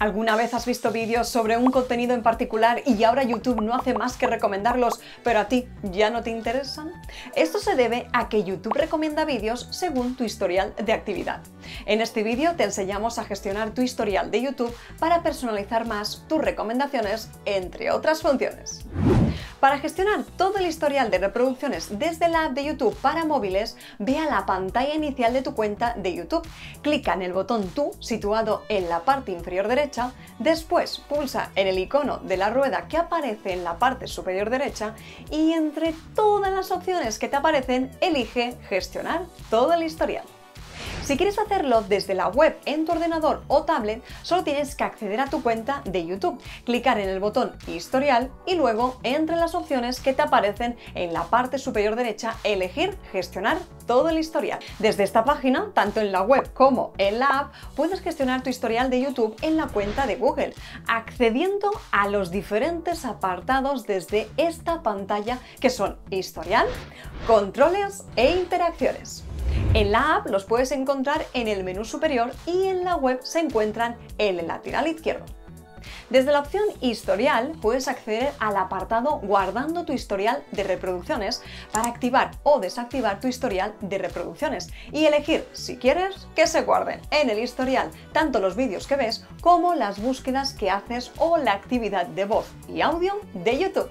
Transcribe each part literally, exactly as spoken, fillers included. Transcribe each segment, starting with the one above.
¿Alguna vez has visto vídeos sobre un contenido en particular y ahora YouTube no hace más que recomendarlos, pero a ti ya no te interesan? Esto se debe a que YouTube recomienda vídeos según tu historial de actividad. En este vídeo te enseñamos a gestionar tu historial de YouTube para personalizar más tus recomendaciones, entre otras funciones. Para gestionar todo el historial de reproducciones desde la app de YouTube para móviles, ve a la pantalla inicial de tu cuenta de YouTube, clica en el botón Tú situado en la parte inferior derecha, después pulsa en el icono de la rueda que aparece en la parte superior derecha y entre todas las opciones que te aparecen, elige Gestionar todo el historial. Si quieres hacerlo desde la web en tu ordenador o tablet, solo tienes que acceder a tu cuenta de YouTube, clicar en el botón Historial y luego, entre las opciones que te aparecen en la parte superior derecha, elegir Gestionar todo el historial. Desde esta página, tanto en la web como en la app, puedes gestionar tu historial de YouTube en la cuenta de Google, accediendo a los diferentes apartados desde esta pantalla que son Historial, Controles e Interacciones. En la app los puedes encontrar en el menú superior y en la web se encuentran en el lateral izquierdo. Desde la opción Historial puedes acceder al apartado Guardando tu historial de reproducciones para activar o desactivar tu historial de reproducciones y elegir si quieres que se guarden en el historial tanto los vídeos que ves como las búsquedas que haces o la actividad de voz y audio de YouTube.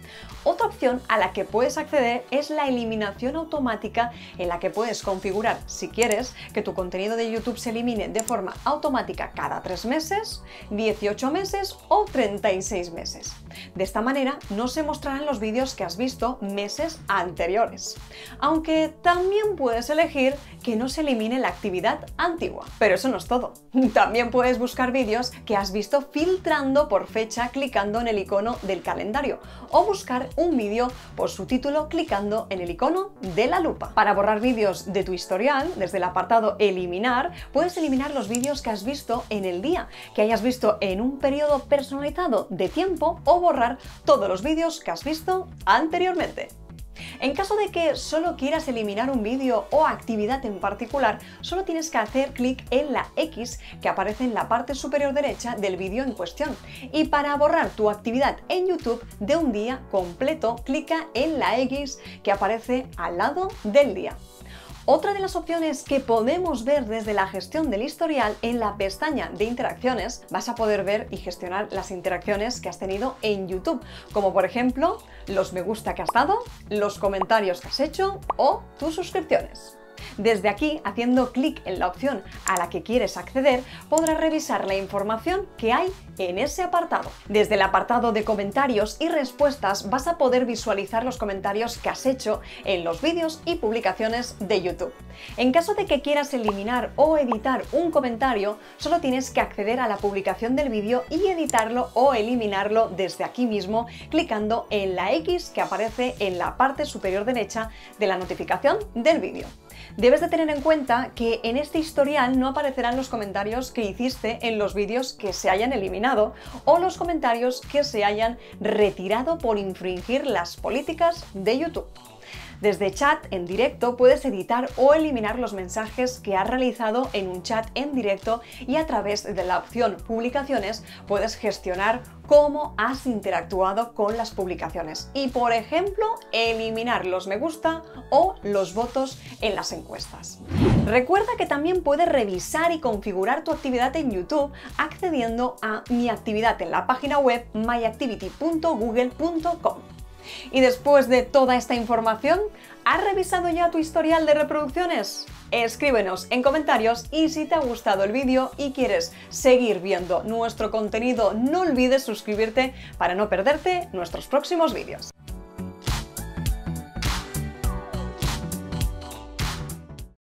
Otra opción a la que puedes acceder es la eliminación automática, en la que puedes configurar, si quieres, que tu contenido de YouTube se elimine de forma automática cada tres meses, dieciocho meses o treinta y seis meses. De esta manera no se mostrarán los vídeos que has visto meses anteriores. Aunque también puedes elegir que no se elimine la actividad antigua. Pero eso no es todo. También puedes buscar vídeos que has visto filtrando por fecha clicando en el icono del calendario o buscar un vídeo por su título clicando en el icono de la lupa. Para borrar vídeos de tu historial, desde el apartado Eliminar, puedes eliminar los vídeos que has visto en el día, que hayas visto en un periodo personalizado de tiempo o borrar todos los vídeos que has visto anteriormente. En caso de que solo quieras eliminar un vídeo o actividad en particular, solo tienes que hacer clic en la X que aparece en la parte superior derecha del vídeo en cuestión. Y para borrar tu actividad en YouTube de un día completo, clica en la X que aparece al lado del día. Otra de las opciones que podemos ver desde la gestión del historial, en la pestaña de interacciones vas a poder ver y gestionar las interacciones que has tenido en YouTube, como por ejemplo los me gusta que has dado, los comentarios que has hecho o tus suscripciones. Desde aquí, haciendo clic en la opción a la que quieres acceder, podrás revisar la información que hay en ese apartado. Desde el apartado de comentarios y respuestas vas a poder visualizar los comentarios que has hecho en los vídeos y publicaciones de YouTube. En caso de que quieras eliminar o editar un comentario, solo tienes que acceder a la publicación del vídeo y editarlo o eliminarlo desde aquí mismo, clicando en la X que aparece en la parte superior derecha de la notificación del vídeo. Debes de tener en cuenta que en este historial no aparecerán los comentarios que hiciste en los vídeos que se hayan eliminado o los comentarios que se hayan retirado por infringir las políticas de YouTube. Desde chat en directo puedes editar o eliminar los mensajes que has realizado en un chat en directo y a través de la opción Publicaciones puedes gestionar cómo has interactuado con las publicaciones y, por ejemplo, eliminar los me gusta o los votos en las encuestas. Recuerda que también puedes revisar y configurar tu actividad en YouTube accediendo a Mi actividad en la página web my activity punto google punto com. Y después de toda esta información, ¿has revisado ya tu historial de reproducciones? Escríbenos en comentarios y si te ha gustado el vídeo y quieres seguir viendo nuestro contenido, no olvides suscribirte para no perderte nuestros próximos vídeos.